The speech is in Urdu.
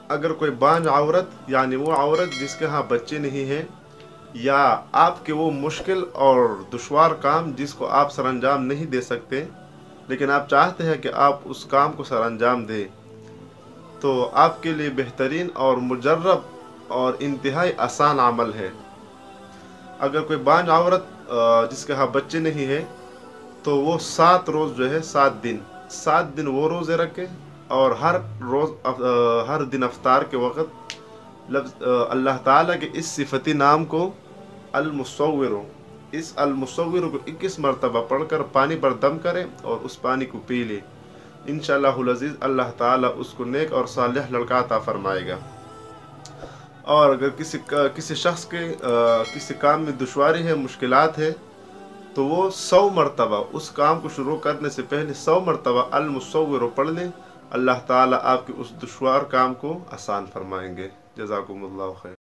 اگر کوئی بانج عورت یعنی وہ عورت جس کے ہاں بچے نہیں ہیں، یا آپ کے وہ مشکل اور دشوار کام جس کو آپ سر انجام نہیں دے سکتے لیکن آپ چاہتے ہیں کہ آپ اس کام کو سر انجام دیں، تو آپ کے لیے بہترین اور مجرب اور انتہائی آسان عمل ہے۔ اگر کوئی بانج عورت جس کے ہاں بچے نہیں ہیں تو وہ 7 روز جو ہے 7 دن وہ روزے رکھے، اور ہر دن افطار کے وقت اللہ تعالیٰ کے اس صفتی نام کو المصور، اس المصور کو 21 مرتبہ پڑھ کر پانی پر دم کرے اور اس پانی کو پی لے، انشاءاللہ العزیز اللہ تعالیٰ اس کو نیک اور صالح لڑکا عطا فرمائے گا۔ اور اگر کسی شخص کے کسی کام میں دشواری ہے، مشکلات ہے، تو وہ 100 مرتبہ اس کام کو شروع کرنے سے پہلے 100 مرتبہ المصور پڑھ لیں، اللہ تعالیٰ آپ کے اس دشوار کام کو آسان فرمائیں گے۔ جزاکم اللہ خیر۔